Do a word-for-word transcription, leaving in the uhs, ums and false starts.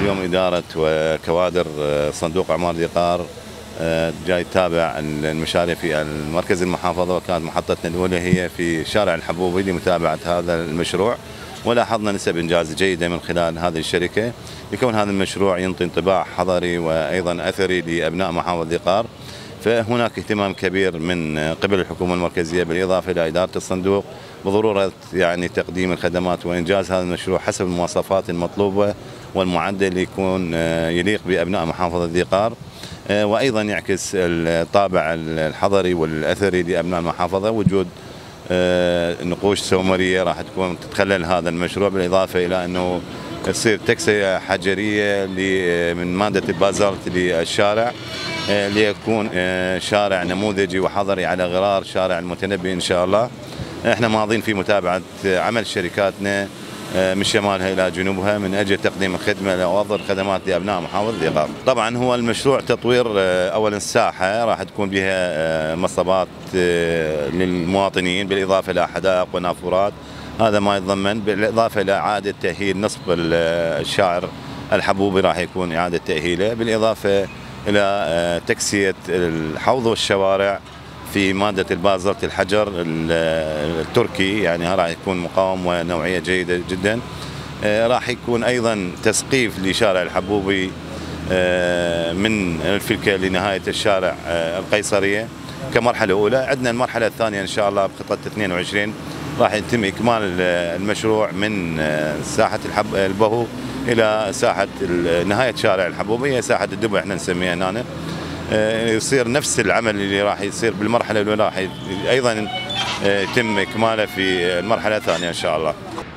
اليوم إدارة وكوادر صندوق أعمار ذقار جاي تتابع المشاريع في المركز المحافظة، وكانت محطتنا الأولى هي في شارع الحبوبي لمتابعة هذا المشروع، ولاحظنا نسب إنجاز جيدة من خلال هذه الشركة، لكون هذا المشروع ينطي انطباع حضري وأيضا أثري لأبناء محافظة ذقار. فهناك اهتمام كبير من قبل الحكومة المركزية بالإضافة إلى إدارة الصندوق بضرورة يعني تقديم الخدمات وإنجاز هذا المشروع حسب المواصفات المطلوبة والمعدل اللي يكون يليق بأبناء محافظة ذقار، وأيضا يعكس الطابع الحضري والأثري لأبناء المحافظة. وجود نقوش سومرية راح تكون تتخلل هذا المشروع، بالإضافة إلى أنه تصير تكسية حجرية من مادة البازلت للشارع ليكون شارع نموذجي وحضري على غرار شارع المتنبي إن شاء الله. احنا ماضين في متابعة عمل شركاتنا من شمالها إلى جنوبها من أجل تقديم الخدمة وأفضل خدمات لأبناء محافظة ذقار. طبعا هو المشروع تطوير أولا الساحة راح تكون بها مصبات للمواطنين، بالإضافة إلى حدائق ونافورات، هذا ما يتضمن، بالإضافة إلى إعادة تأهيل نصب الشاعر الحبوبي راح يكون إعادة تأهيله، بالإضافة إلى تكسية الحوض والشوارع في مادة البازلت الحجر التركي، يعني راح يكون مقاوم ونوعية جيدة جدا. راح يكون أيضا تسقيف لشارع الحبوبي من الفلكة لنهاية الشارع القيصرية كمرحلة أولى. عندنا المرحلة الثانية إن شاء الله بخطة اثنين وعشرين راح يتم إكمال المشروع من ساحة الحب البهو إلى ساحة نهاية شارع الحبوبي، هي ساحة الدبي احنا نسميها هنا. يصير نفس العمل اللي راح يصير بالمرحلة الأولى راح أيضا يتم إكماله في المرحلة الثانية إن شاء الله.